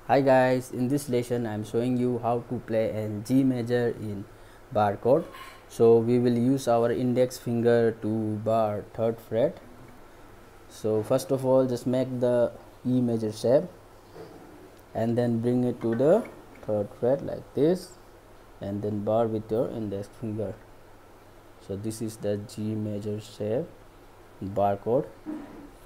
Hi guys, in this lesson I am showing you how to play a G major in bar chord. So we will use our index finger to bar 3rd fret. So first of all just make the E major shape and then bring it to the 3rd fret like this and then bar with your index finger. So this is the G major shape bar chord.